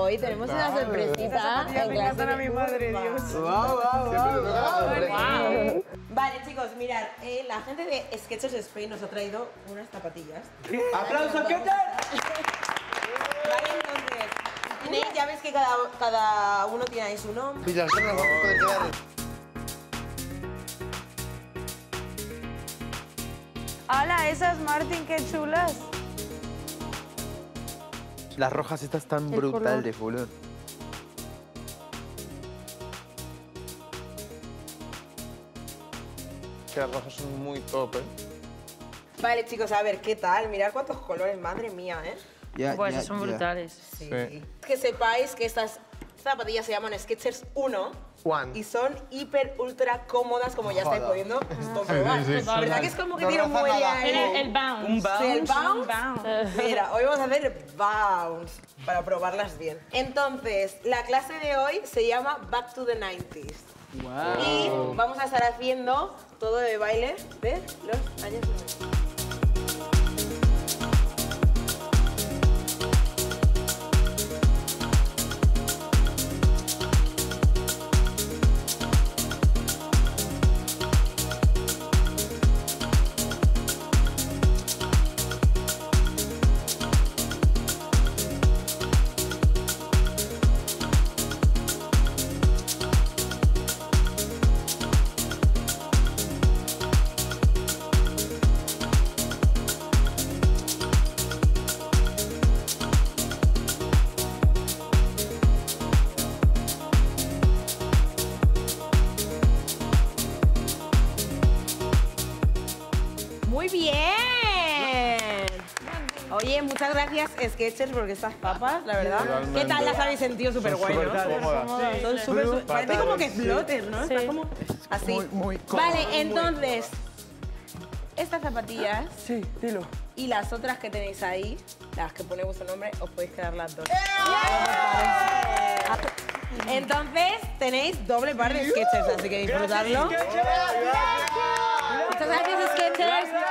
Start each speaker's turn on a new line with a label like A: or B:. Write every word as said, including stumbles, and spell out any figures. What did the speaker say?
A: hoy tenemos una sorpresita.
B: Me encantan a mi madre, Dios.
C: Wow, wow, wow, wow.
B: Vale, chicos, mirad, eh, la gente de Skechers Spain nos ha traído unas zapatillas.
C: ¡Aplausos, qué tal!
B: Vale, entonces, tenéis, ya ves que cada, cada uno tiene ahí su nombre.
D: Pilla, esto no nos vamos a poder quedar.
E: ¡Hala, esas, Martín, qué chulas!
C: Las rojas estas están brutales, boludo.
D: Que las rojas son muy top, ¿eh?
B: Vale, chicos, a ver, ¿qué tal? Mirad cuántos colores, madre mía, ¿eh?
C: Ya,
E: Pues
C: ya,
E: son
C: ya.
E: brutales.
B: Sí.
D: Sí.
B: Que sepáis que estas zapatillas se llaman Skechers uno.
D: One.
B: Y son hiper, ultra cómodas, como ya estáis
D: Joder.
B: pudiendo comprobar.
D: Sí, sí, sí.
B: La verdad que es como que
D: No
B: tiene un
D: roza
B: muelle
D: nada.
B: ahí.
E: El, el bounce.
C: Un bounce.
B: Sí, el bounce.
E: bounce.
B: Mira, hoy vamos a hacer bounce para probarlas bien. Entonces, la clase de hoy se llama Back to the nineties.
C: Wow.
B: Y vamos a estar haciendo todo de baile de los años noventa. ¡Muy bien! Oye, muchas gracias, Skechers, porque estas papas, la verdad.
D: Totalmente.
B: ¿Qué tal las habéis sentido? Súper guay, ¿no?
D: Súper cómodas.
B: Son súper, súper- parece como que floten, ¿no? Está
E: Sí.
B: como así.
C: Muy, muy cómodo.
B: Vale, entonces, estas zapatillas
C: Sí, dilo.
B: y las otras que tenéis ahí, las que pone vuestro nombre, os podéis quedar las dos. Entonces, tenéis doble par de Skechers, así que disfrutarlo. Muchas gracias, Skechers.